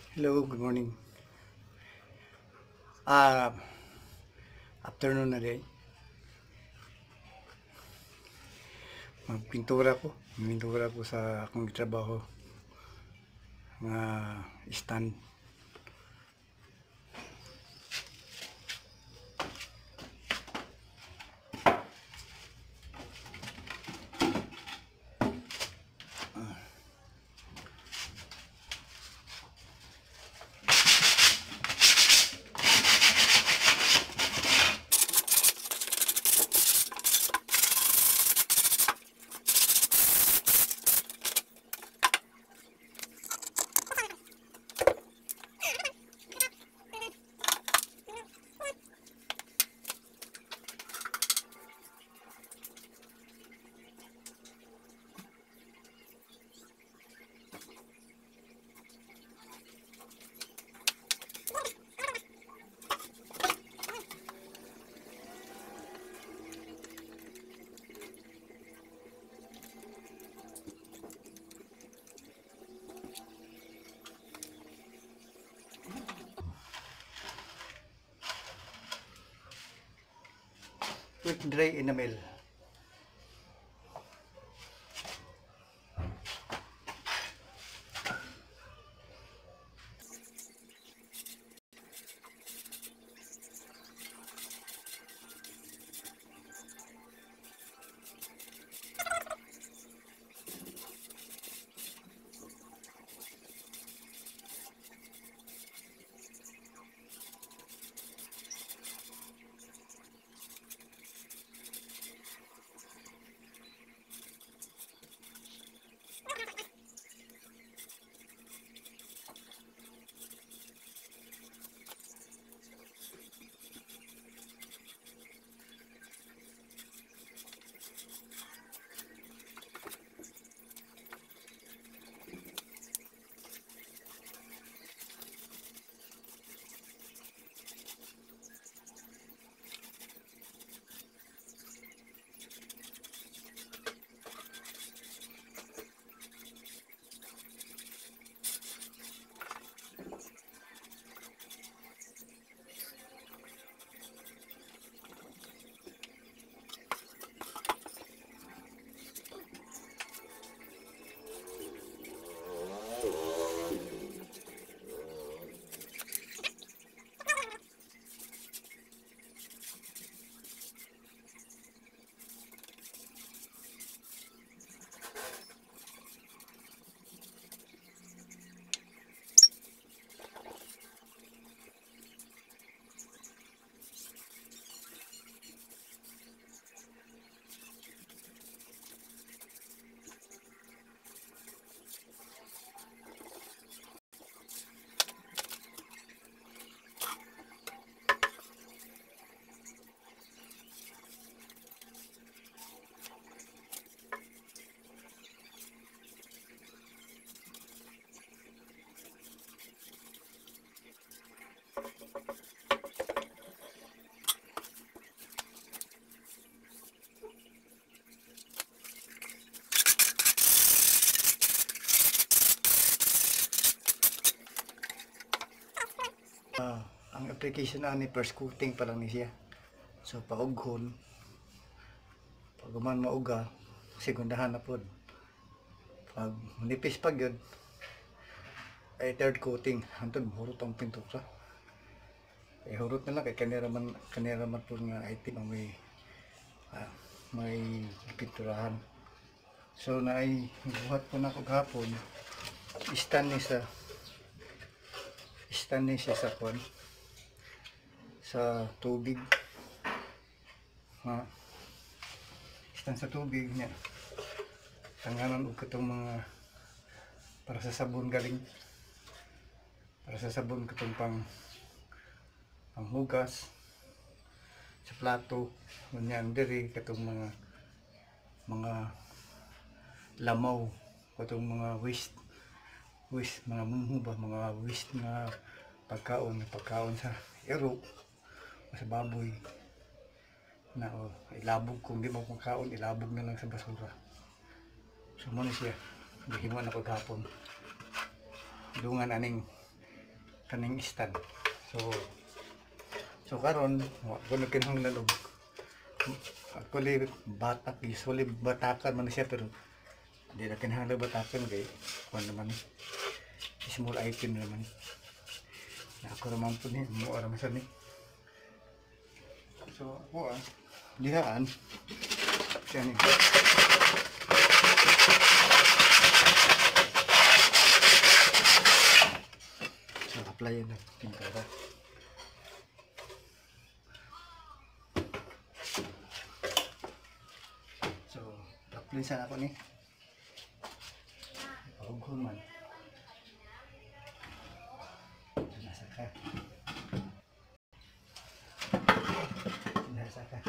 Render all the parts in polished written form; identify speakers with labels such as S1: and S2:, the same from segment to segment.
S1: Hello, good morning. Ah, afternoon na day. Magpintura ko sa akong trabaho nga stand. Quick dry enamel. Ang application ani first coating pa lang ni siya. So paughon, pag man mauga, segundahan na pod. Pag manipis pa gyud ay third coating hantod hurot ang pintura. Ay hurot na lang kay kanira man po nga item ang may pinturahan. So naay buhat po na ko gahapon stand ni siya sa kwan sa tubig. Stand sa tubig niya. Tanganan og katong mga para sa sabon katong panghugas sa plato ganyan diri katong mga lamaw katong mga waste mga munghuba mga waste nga pagkaon sa ero o sa baboy na ilabog kung di mo pagkaon ilabog na lang sa basura. So mo ni siya gihimo na paghapon dungan aning kaning stand. So karon wa ko nagkinahanglan og actually batak, usually batakan man siya, pero di na kinahanglan batakan kay kuan naman small item naman. Na ako naman po ni mo ara man ni. So ako dihaan siya ni. So apply na pintura. So apply sa ako ni. Pagkuhan man. Nasa ka. Nasa ka.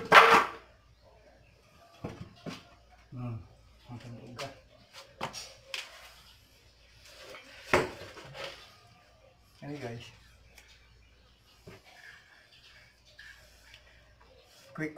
S1: Ang tanda. Hey guys. Quick.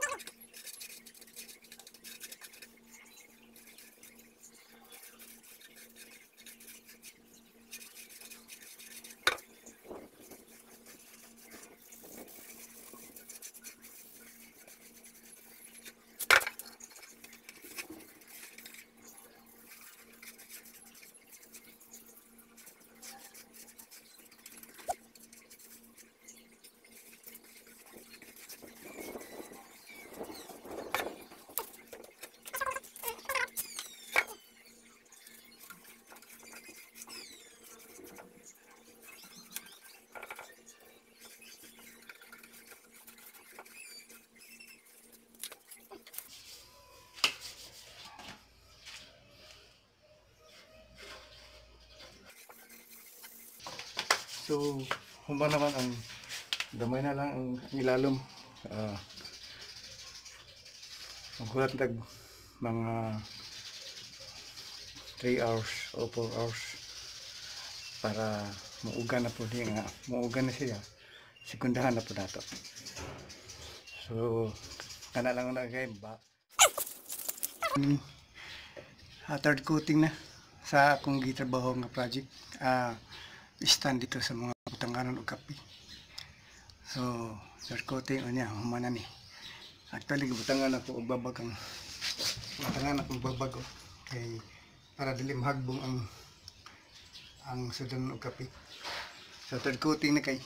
S1: So, humba naman ang damay na lang ang ilalom. Maghulat tag mga 3 hours o 4 hours para maugan na po niya nga. Maugan na siya. Sekundahan na po nato. So, kana lang na guys ba. Third coating na sa akong gitrabaho nga project. Stand dito sa mga butanganan o kape. So, third coating o niya, humana ni. Actually, butangan ako o babag ang butangan akong babag o. Kay, para dili mahagbong ang sudan o kape. So, third coating na kay.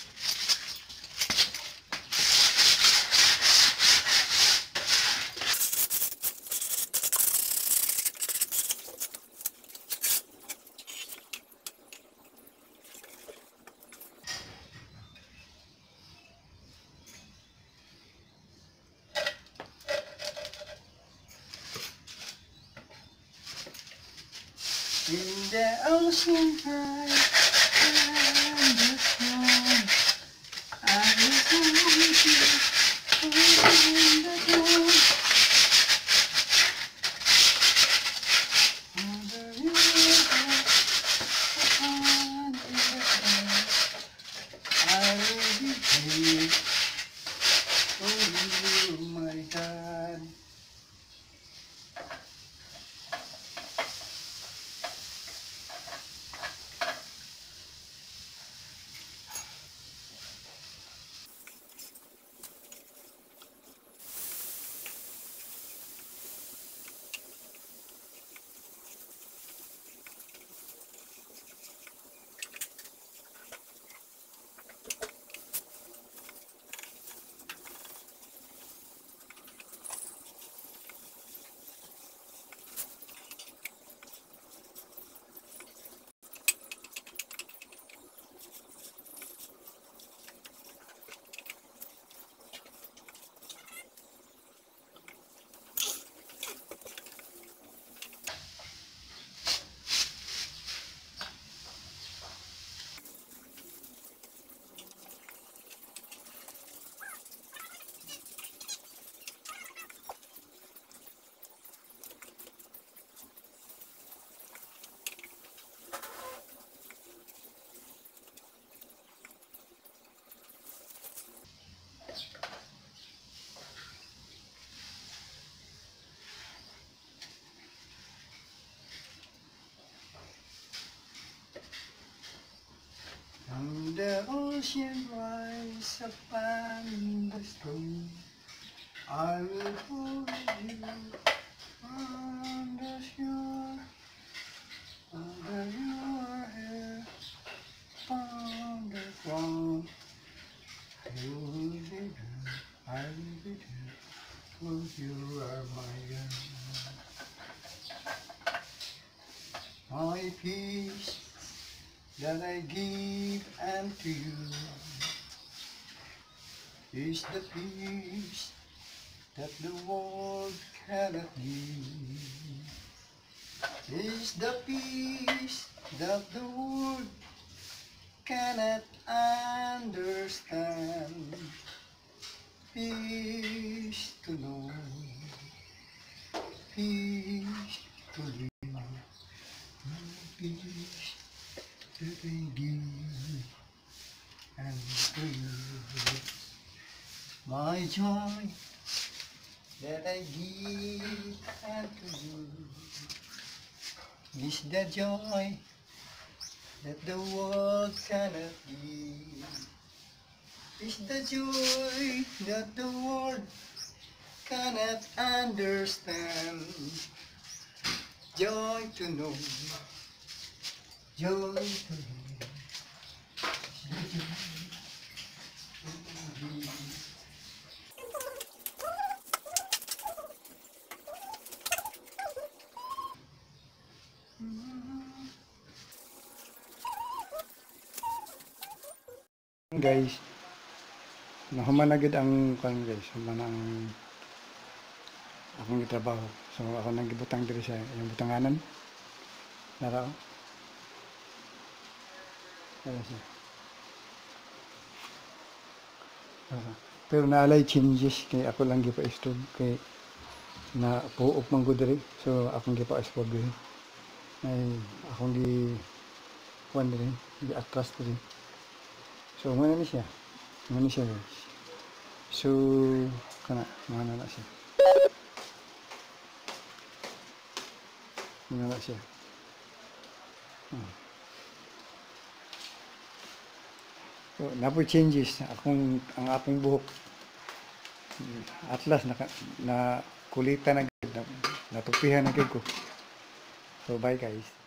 S1: In the ocean high, and the sun, I was with you, in the dawn. On the river, upon the air, I will be here for you, my God. ocean rise upon the storm, I will hold you on the shore, under your hair, upon the ground. You will be there, I will be there, 'cause you are my girl. My peace that I give unto you is the peace that the world cannot give. Is the peace that the world cannot understand. Peace to know, peace to live, peace that I give unto you. My joy that I give unto you is the joy that the world cannot give. Is the joy that the world cannot understand. Joy to know, joy to live, the joy to live. Guys, nahuman na gid ang kan guys, human ang akong gitrabaho. So ako nang gibutang diri sa yung butanganan. Nara. Ayan siya. Pero naalay changes kay ako lang gipa-stove kay na puop man gud diri. So akong gipa-stove diri. Ay akong gi kuan diri, gi-atras diri. So muna ni siya. Muna siya guys. So kana mana na siya. Muna na siya. So, napoy changes ang akong buhok atlas na kulitan na natupihan na gid ko. So bye guys.